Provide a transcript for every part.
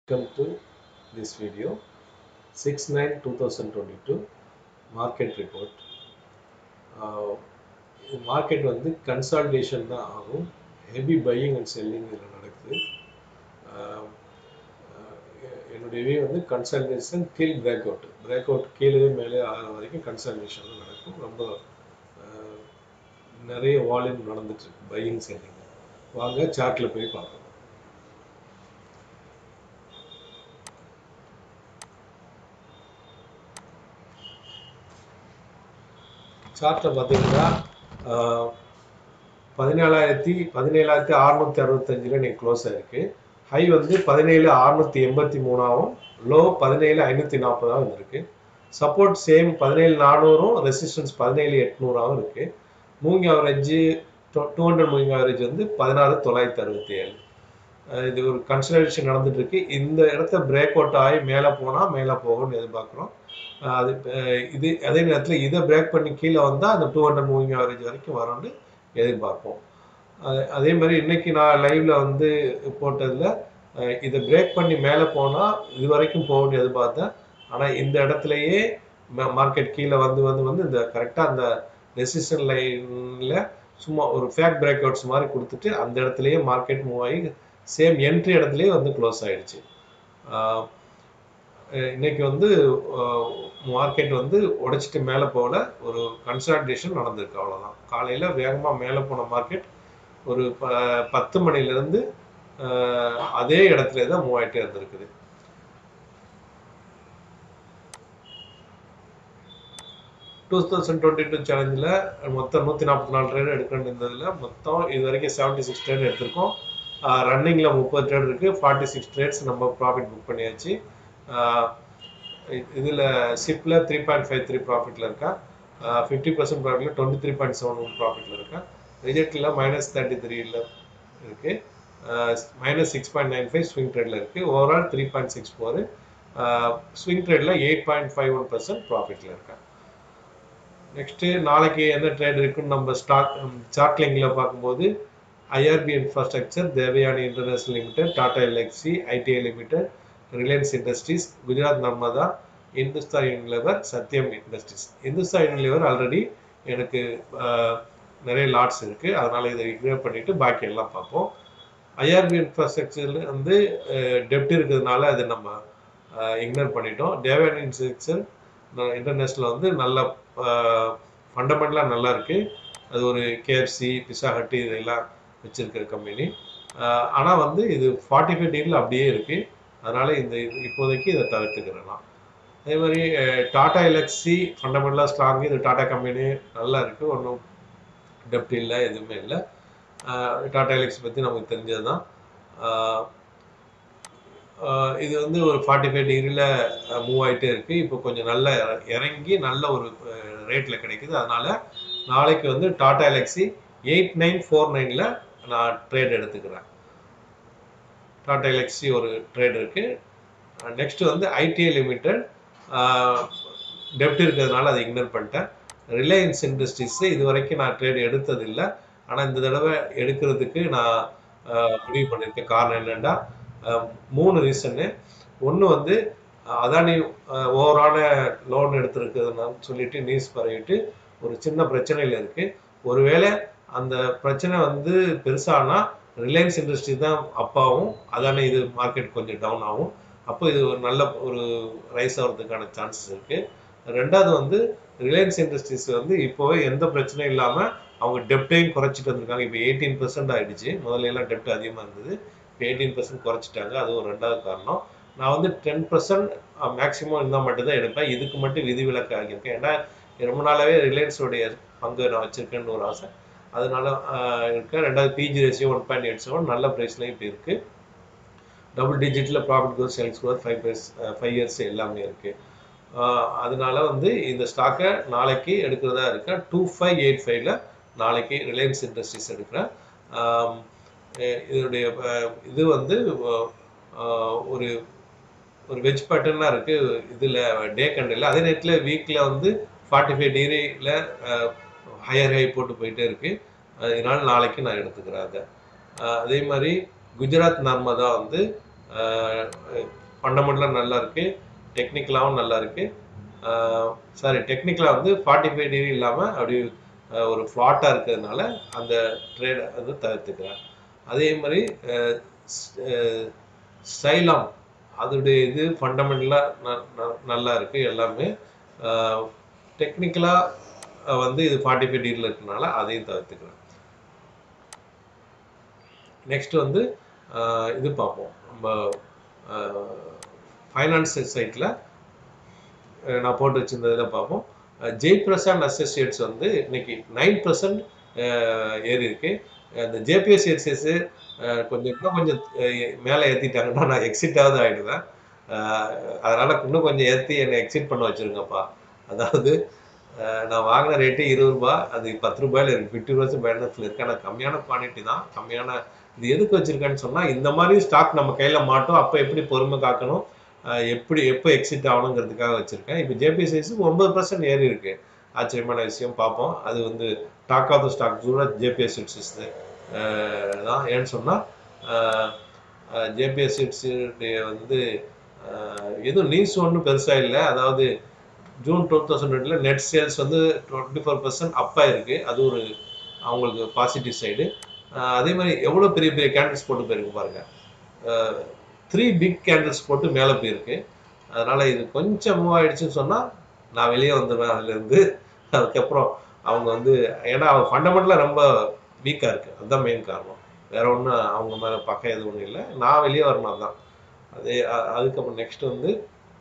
Welcome to this video 6/9/2022 market report. Market வந்து consolidation தான் ஆகும். Heavy buying and selling இதில் நடக்குது. என்னுடைய view வந்து consolidation till breakout கீழே மேலே ஆகிற வரைக்கும் consolidation நடக்கும். ரொம்ப நிறைய வால்யூம் நடந்துட்டு இருக்கு buying selling. வாங்க சார்ட்ல போய் பார்க்கலாம். சார்ட்டை பார்த்தீங்கன்னா 17,665 இன்னைக்கு க்ளோஸ் ஆயிருக்கு. ஹை வந்து 17,683ஆகவும் லோ 17,540ஆகவும் இருக்கு. சப்போர்ட் சேம் 17,400, ரெசிஸ்டன்ஸ் 17,800ஆகவும் இருக்கு. மூவிங் ஆவரேஜ் 200 மூவிங் ஆவரேஜ் வந்து 16,967. இது ஒரு கன்சல்டேஷன் நடந்துட்டு இருக்கு. இந்த இடத்த பிரேக் அவுட் ஆகி மேலே போனால் மேலே போகும்னு எதிர்பார்க்குறோம். அது இது அதே நேரத்தில் இதை பிரேக் பண்ணி கீழே வந்தால் அந்த 200 மூவிங் ஆவரேஜ் வரைக்கும் வரும்னு எதிர்பார்ப்போம். அதே மாதிரி இன்னைக்கு நான் லைவ்ல வந்து போட்டதில் இதை பிரேக் பண்ணி மேலே போனால் இது வரைக்கும் போகும்னு எதிர்பார்த்தேன். ஆனால் இந்த இடத்துலையே மார்க்கெட் கீழே வந்து இந்த கரெக்டாக அந்த ரெசிஸ்டன் லைனில் சும்மா ஒரு ஃபேக் பிரேக் அவுட்ஸ் மாதிரி கொடுத்துட்டு அந்த இடத்துலையே மார்க்கெட் மூவ் ஆகி சேம் என்ட்ரி இடத்துலையே வந்து க்ளோஸ் ஆயிடுச்சு. இன்னைக்கு வந்து மார்க்கெட் வந்து உடைச்சிட்டு மேலே போகல, ஒரு கன்சாலிடேஷன் நடந்திருக்கு, அவ்வளோதான். காலையில் வேகமாக மேலே போன மார்க்கெட் ஒரு 10 மணிலேருந்து அதே இடத்துல தான் மூவ் ஆகிட்டே இருந்திருக்குது. சேலஞ்சில் மொத்தம் 144 ட்ரேட் எடுக்கணும் இருந்ததில் மொத்தம் இது வரைக்கும் 76 ட்ரேட் எடுத்திருக்கோம். ரன்னிங்கில் 30 ட்ரேட் இருக்குது. 46 ட்ரேட்ஸ் நம்ம ப்ராஃபிட் புக் பண்ணியாச்சு. இதில் சிப்பில் 3.53 ப்ராஃபிட்டில் இருக்கா, 50% ப்ராஃபிட்டில் 23.71 ப்ராஃபிட்டில் இருக்கா. ரிஜெக்டில் -33 இருக்குது, -6.95 ஸ்விங் ட்ரேடில் இருக்குது. ஓவரால் 3.64, ஸ்விங் ட்ரேடில் 8.51% ப்ராஃபிட்டில் இருக்கா. நெக்ஸ்ட்டு நாளைக்கு என்ன ட்ரேட் இருக்குன்னு நம்ம சார்ட் லிங்கில் பார்க்கும்போது IRB infrastructure, Devayani international limited, Tata Elxsi, ITI limited, Reliance industries, Gujarat Narmada, Hindustan Unilever, Satyam industries. Hindustan Unilever already எனக்கு நிறைய லாட்ஸ் இருக்குது, அதனால் இதை இக்னோர் பண்ணிவிட்டு பாக்கி எல்லாம் பார்ப்போம். IRB இன்ஃப்ராஸ்ட்ரக்சரில் வந்து டெப்ட் இருக்கிறதுனால அதை நம்ம இக்னோர் பண்ணிட்டோம். தேவயானி இன்ஃப்ராஸ்ட்ரக்சர் இன்டர்நேஷ்னல் வந்து நல்ல ஃபண்டமெண்டலாக நல்லா இருக்குது. அது ஒரு KFC, பிஸா ஹட் இதெல்லாம் வச்சுருக்கிற கம்பெனி. ஆனால் வந்து இது 45 டிகிரியில் அப்படியே இருக்குது, அதனால் இந்த இப்போதைக்கு இதை தவிர்த்துக்கிறலாம். அதே மாதிரி டாடா எல்எக்ஸி ஃபண்டமெண்டலாக ஸ்ட்ராங்கு, இது டாடா கம்பெனி நல்லா இருக்குது, ஒன்றும் டெப்ட் இல்லை, எதுவுமே இல்லை. டாடா எல்எக்ஸி பற்றி நமக்கு தெரிஞ்சது தான். இது வந்து ஒரு 45 டிகிரியில் மூவ் ஆகிட்டே இருக்குது. இப்போ கொஞ்சம் நல்லா இறங்கி நல்ல ஒரு ரேட்டில் கிடைக்குது. அதனால் நாளைக்கு வந்து டாடா எல்எக்ஸி 8949ல் நான் ட்ரேட் எடுத்துக்கிறேன். டாடா எல்எக்ஸி ஒரு ட்ரேட் இருக்குது. நெக்ஸ்ட் வந்து ITI லிமிடெட் டெப்ட் இருக்கிறதுனால அதை இக்னோர் பண்ணிட்டேன். ரிலையன்ஸ் இண்டஸ்ட்ரீஸ் இது வரைக்கும் நான் ட்ரேட் எடுத்ததில்லை, ஆனால் இந்த தடவை எடுக்கிறதுக்கு நான் முடிவு பண்ணியிருக்கேன். காரணம் என்னென்னா 3 ரீசன்னு. ஒன்று வந்து அதானி ஓவரான லோன் எடுத்துருக்குதுன்னு சொல்லிட்டு நியூஸ் பரவிட்டு ஒரு சின்ன பிரச்சனையில் இருக்குது. ஒருவேளை அந்த பிரச்சனை வந்து பெருசானா ரிலையன்ஸ் இண்டஸ்ட்ரி தான் அப்பாவும், அதானே இது மார்க்கெட் கொஞ்சம் டவுன் ஆகும். அப்போ இது ஒரு நல்ல ஒரு ரைஸ் ஆகிறதுக்கான சான்சஸ் இருக்குது. ரெண்டாவது வந்து ரிலையன்ஸ் இண்டஸ்ட்ரீஸ் வந்து இப்போவே எந்த பிரச்சனையும் இல்லாமல் அவங்க டெப்டையும் குறைச்சிட்டு வந்திருக்காங்க. இப்போ 18% ஆகிடுச்சு. முதல்ல எல்லாம் டெப்ட் அதிகமாக இருந்தது, இப்போ 18% குறைச்சிட்டாங்க. அது ஒரு ரெண்டாவது காரணம். நான் வந்து 10% மேக்ஸிமம் இருந்தால் மட்டும்தான் எடுப்பேன். இதுக்கு மட்டும் விதிவிலக்கு ஆகியிருக்கேன். ஏன்னா ரொம்ப நாளாகவே ரிலையன்ஸோடைய பங்கு நான் வச்சுருக்கேன்னு ஒரு ஆசை, அதனால இருக்கேன். ரெண்டாவது PG ரேஷியோ 1.87 நல்ல ப்ரைஸ்லையும் இப்போ இருக்குது. Double digit profit growth, sales growth, 5 years எல்லாமே இருக்குது. அதனால வந்து இந்த ஸ்டாக்கை நாளைக்கு எடுக்கிறதா இருக்கேன். 2585ல் நாளைக்கு ரிலையன்ஸ் இண்டஸ்ட்ரீஸ் எடுக்கிறேன். இதனுடைய இது வந்து ஒரு ஒரு வெஜ் பேட்டர்னாக இருக்குது இதில் டே கண்டில். அதே நேரத்தில் வீக்கில் வந்து 45 டிகிரியில் ஹையர் ஹை போட்டு போயிட்டே இருக்குது. அதனால் நாளைக்கு நான் எடுத்துக்கிறேன் அதை. அதே மாதிரி குஜராத் நர்மதா வந்து ஃபண்டமெண்டலாக நல்லா இருக்கு, டெக்னிக்கலாகவும் நல்லா இருக்கு. சாரி, டெக்னிக்கலாக வந்து 45 டிகிரி இல்லாமல் அப்படி ஒரு ஃப்ளாட்டாக இருக்கிறதுனால அந்த ட்ரேடை வந்து தவிர்த்துக்கிறேன். அதே மாதிரி ஸ்டைலாம் அதோடைய இது ஃபண்டமெண்டலாக நல்லா இருக்கு எல்லாமே. டெக்னிக்கலாக வந்து இது 45 டிகிரியில் இருக்கிறதுனால அதையும் தவிர்த்துக்கிறேன். நெக்ஸ்ட் வந்து இது பார்ப்போம். நம்ம ஃபைனான்ஸ் சைட்டில் நான் போட்டு வச்சிருந்ததில் பார்ப்போம். ஜெய்பிரசாத் அசோசியேட்ஸ் வந்து இன்னைக்கு 9% ஏறி இருக்கு. அந்த ஜேபிஎஸ்சிஎஸ் கொஞ்சம் மேலே ஏற்றிட்டாங்கன்னா நான் எக்ஸிட்டாவது ஆகிடுவேன். அதனால இன்னும் கொஞ்சம் ஏற்றி என்னை எக்ஸிட் பண்ண வச்சிருங்கப்பா. அதாவது நான் வாங்கின ரேட்டு 20 ரூபாய், அது 10 ரூபாயில இருக்கு, 50% பேலன்ஸ்ல இருக்கு. ஆனால் கம்மியான குவான்டிட்டி தான், கம்மியான. இது எதுக்கு வச்சிருக்கேன்னு சொன்னா, இந்த மாதிரி ஸ்டாக் நம்ம கையில மாட்டோம், அப்ப எப்படி பொறுமை காக்கணும், எப்போ எக்ஸிட் ஆகணுங்கிறதுக்காக வச்சிருக்கேன். இப்போ ஜேபிஎஸ்சிஎஸ் 9% ஏறி இருக்கு. ஆச்சரியமான விஷயம். பார்ப்போம். அது வந்து டாக் ஆஃப் த ஸ்டாக் கூட ஜேபிஎஸ்சிஎஸ் தான். ஏன்னு சொன்னா ஜேபிஎஸ்சிஎஸ் வந்து எதுவும் நியூஸ் ஒன்றும் பெருசா இல்லை. அதாவது ஜூன் 2020 நெட் சேல்ஸ் வந்து 24% அப்பா இருக்கு. அது ஒரு அவங்களுக்கு பாசிட்டிவ் சைடு. அதே மாதிரி எவ்வளோ பெரிய பெரிய கேண்டில்ஸ் போட்டு போயிருக்கு பாருங்க. 3 பிக் கேண்டில்ஸ் போட்டு மேலே போயிருக்கு. அதனால இது கொஞ்சம் மூவ் ஆயிடுச்சுன்னு சொன்னா நான் வெளியே வந்துடுவேன் அதுலேருந்து. அதுக்கப்புறம் அவங்க வந்து, ஏன்னா அவங்க ஃபண்டமெண்டலாக ரொம்ப வீக்காக இருக்கு, அதுதான் மெயின் காரணம். வேற ஒன்றும் அவங்க மேலே பக்கம் எதுவும் ஒன்றும் இல்லை. நான் வெளியே வரணும், அதுதான். அதுக்கப்புறம் நெக்ஸ்ட் வந்து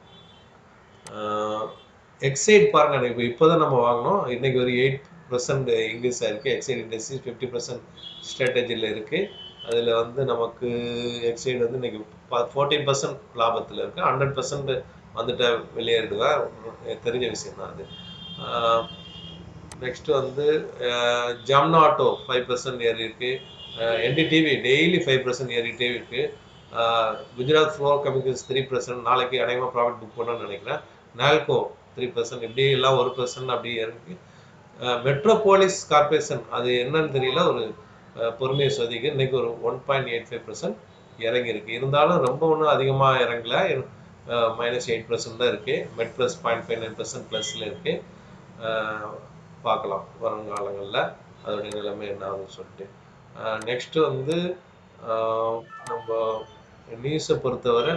எக்ஸைட் பாருங்க. இப்போதான் நம்ம வாங்கினோம். இன்னைக்கு ஒரு 8% இன்க்ரீஸ் ஆயிருக்கு. எக்ஸைட் இண்டஸ்ட்ரி 50% ஸ்ட்ராட்டஜியில் இருக்கு. அதில் வந்து நமக்கு எக்ஸைட் வந்து இன்னைக்கு 14% லாபத்தில் இருக்கு. 100% வந்துட்டு வெளியேறிடுவேன், தெரிஞ்ச விஷயம் தான் அது. நெக்ஸ்ட் வந்து ஜம்னாட்டோ 5% ஏறி இருக்கு. என்டிடிவி டெய்லி 5% ஏறிட்டே இருக்கு. Gujarat fluor chemicals 3%. நாளைக்கு அநேகமாக ப்ராஃபிட் புக் பண்ணணும்னு நினைக்கிறேன். நால்கோ 3%. இப்படி எல்லாம் 1% அப்படி இருக்கு. மெட்ரோபாலிஸ் கார்பரேஷன் அது என்னன்னு தெரியல, ஒரு பொறுமையை சோதிக்கு இன்னைக்கு ஒரு 1.85% இறங்கி இருக்கு. இருந்தாலும் ரொம்ப ஒன்றும் அதிகமாக இறங்கல, -8% தான் இருக்கு. மெட் ப்ளஸ் 0.59% ப்ளஸ்ல இருக்கு. பார்க்கலாம் வருங்காலங்களில் அதோடைய நிலைமை என்ன ஆகுதுன்னு சொல்லிட்டு. நெக்ஸ்ட் வந்து நம்ம நியூஸை பொறுத்தவரை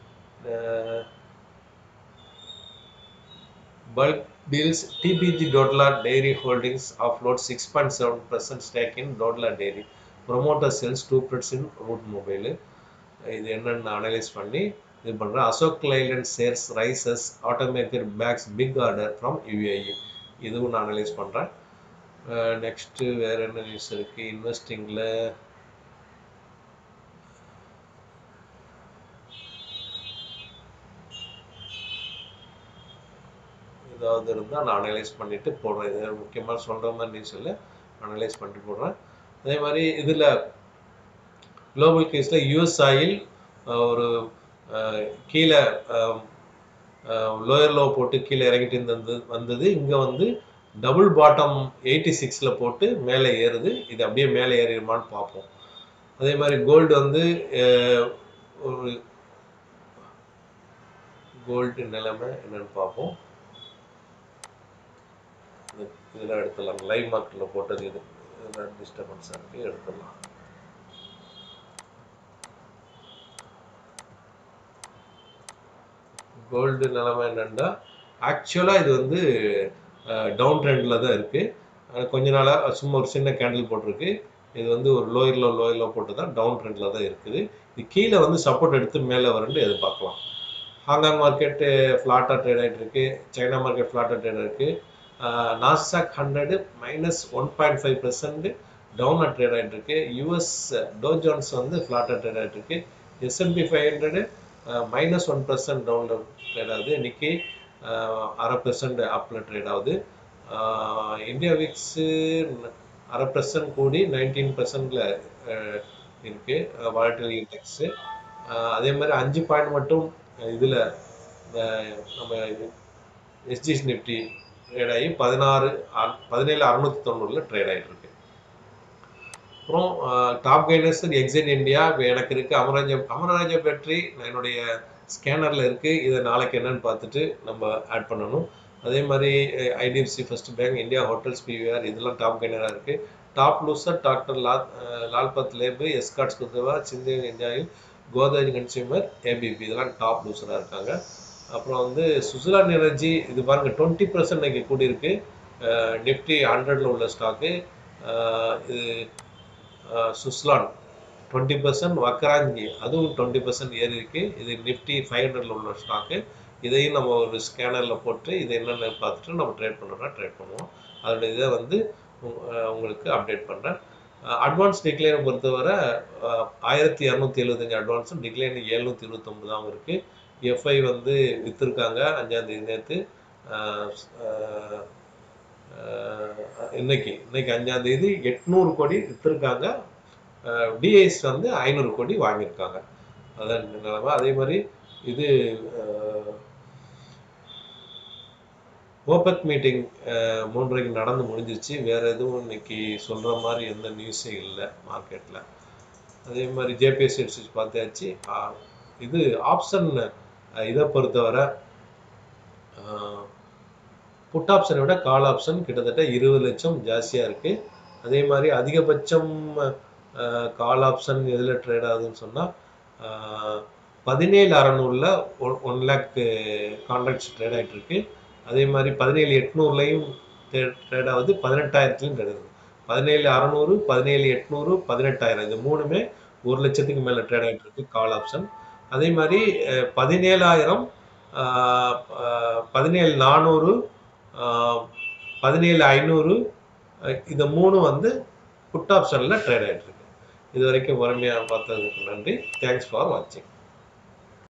bulk deals. TPG Dodla Dairy Holdings offload 6.7% stake in Dodla Dairy. Promoter sells 2% Root Mobile. இது என்னன்னு அனலைஸ் பண்ணி இது பண்ணுறேன். Ashok Leyland shares rises, automaker bags big order from UAE. இதுவும் நான் அனலைஸ் பண்ணுறேன். நெக்ஸ்ட்டு வேறு என்ன நியூஸ் இருக்குது இன்வெஸ்டிங்கில்? ஏதாவது இருந்தால் நான் அனலைஸ் பண்ணிவிட்டு போடுறேன். இது முக்கியமாக சொல்கிற மாதிரி நியூஸ் இல்லை, அனலைஸ் பண்ணிட்டு போடுறேன். அதே மாதிரி இதில் குளோபல் கேஸில் யூஎஸ் ஆயில் ஒரு கீழே லோயர் லோ போட்டு கீழே இறங்கிட்டு வந்தது. இங்கே வந்து டபுள் பாட்டம் 86ல் போட்டு மேலே ஏறுது. இது அப்படியே மேலே ஏறிடுமான்னு பார்ப்போம். அதே மாதிரி கோல்டு வந்து ஒரு கோல்டு நிலைமை என்னன்னு பார்ப்போம். இதெல்லாம் எடுத்துடலாம். லைவ் மார்க்கெட்டில் போட்டது இது, இதெல்லாம் டிஸ்டர்பன்ஸாக இருக்குது, எடுத்துடலாம். கோல்டு நிலைமை என்னென்னா, ஆக்சுவலாக இது வந்து டவுன் ட்ரெண்டில் தான் இருக்குது. கொஞ்ச நாளாக சும்மா ஒரு சின்ன கேண்டில் போட்டிருக்கு. இது வந்து ஒரு லோயரில் போட்டு தான் டவுன் ட்ரெண்டில் தான் இருக்குது. இது கீழே வந்து சப்போர்ட் எடுத்து மேலே வரண்டு எதிர்பார்க்கலாம். ஹாங்காங் மார்க்கெட்டு ஃப்ளாட்டாக ட்ரேட் ஆகிட்டு இருக்கு. சைனா மார்க்கெட் ஃப்ளாட்டாக ட்ரேட் இருக்குது. நாஸ்டாக் 100 -1.5% டவுனாக ட்ரேட் ஆகிட்டு இருக்கு. யூஎஸ் டோ ஜோன்ஸ் வந்து ஃப்ளாட்டாக ட்ரேட் ஆகிட்டு இருக்கு. S&P 500 -1% டவுனில் ட்ரேட் ஆகுது. இன்னைக்கு 0.5% அப்பில் ட்ரேட் ஆகுது. இந்தியா விக்ஸு 0.5% கூடி 19%ல் இருக்கு வாலட்டிலிட்டி இண்டெக்ஸு. அதே மாதிரி 5 பாயிண்ட் மட்டும் இதில் நம்ம எஸ்ஜி நிஃப்டி ட்ரேட் ஆகி 17,690ல் ட்ரேட் ஆகிட்டு இருக்கு. அப்புறம் டாப் கைனர்ஸ் எக்ஸிட் இந்தியா எனக்கு இருக்கு. அமராஜா பேட்டரி என்னுடைய ஸ்கேனரில் இருக்குது. இதை நாளைக்கு என்னன்னு பார்த்துட்டு நம்ம ஆட் பண்ணணும். அதே மாதிரி IDFC first bank, India hotels, PVR இதெல்லாம் டாப் கெய்னராக இருக்குது. Top loser doctor Lal Path lab, Escorts குத்தவா, சிந்தேன் இந்தியாவில், கோதாஜி கன்சியூமர், ஏபிபி இதெல்லாம் டாப் லூசராக இருக்காங்க. அப்புறம் வந்து சுசுலான் எனர்ஜி இது பாருங்கள் 20% இன்னைக்கு கூடியிருக்கு. நிஃப்டி 100ல் உள்ள ஸ்டாக்கு. இது சுஸ்லான் 20%, வக்கராஞ்சி அதுவும் 20% ஏறி இருக்கு. இது நிஃப்டி 500ல் உள்ள ஸ்டாக்கு. இதையும் நம்ம ஒரு ஸ்கேனரில் போட்டு இது என்னென்னு பார்த்துட்டு நம்ம ட்ரேட் பண்ணோம்னா ட்ரேட் பண்ணுவோம். அதோட இதை வந்து உங்களுக்கு அப்டேட் பண்ணுறேன். அட்வான்ஸ் டிக்ளைனை பொறுத்தவரை 1275 அட்வான்ஸும் டிக்ளைன் 729 தான் இருக்குது. எஃப்ஐ வந்து விற்றுருக்காங்க 5ஆம் தேதி நேற்று. இன்னைக்கு 5ஆம் தேதி 800 கோடி விற்றுருக்காங்க. டிஐஸ் வந்து 500 கோடி வாங்கியிருக்காங்க. அதான் நிலைமை. அதே மாதிரி இது ஓபெக் மீட்டிங் 3:30 நடந்து முடிஞ்சிருச்சு. வேற எதுவும் இன்னைக்கு சொல்ற மாதிரி எந்த நியூஸும் இல்லை மார்க்கெட்டில். அதே மாதிரி ஜேபிஎஸ்சி பார்த்தாச்சு. இது ஆப்ஷன் இதை பொறுத்தவரை புட் ஆப்ஷனை விட கால் ஆப்ஷன் கிட்டத்தட்ட 20 லட்சம் ஜாஸ்தியாக இருக்குது. அதே மாதிரி அதிகபட்சம் கால் ஆப்ஷன் எதில் ட்ரேட் ஆகுதுன்னு சொன்னால் 17,600ல் 1 lakh கான்ட்ராக்ட்ஸ் ட்ரேட் ஆகிட்டு இருக்கு. அதே மாதிரி 17,800லையும் ட்ரேட் ஆகுது, 18,000லையும் ட்ரேட் ஆகுது. 17,600, 17,800, 18,000 இது மூணுமே 1 லட்சத்துக்கு மேலே ட்ரேட் ஆகிட்டு இருக்கு கால் ஆப்ஷன். அதே மாதிரி 17,000, 17,400, 17,500 இந்த மூணு வந்து புட் ஆப்ஷனில் ட்ரேட் ஆகிட்டு இருக்கு. இது வரைக்கும் பொறுமையாக பார்த்ததுக்கு நன்றி. தேங்க்ஸ் ஃபார் வாட்சிங்.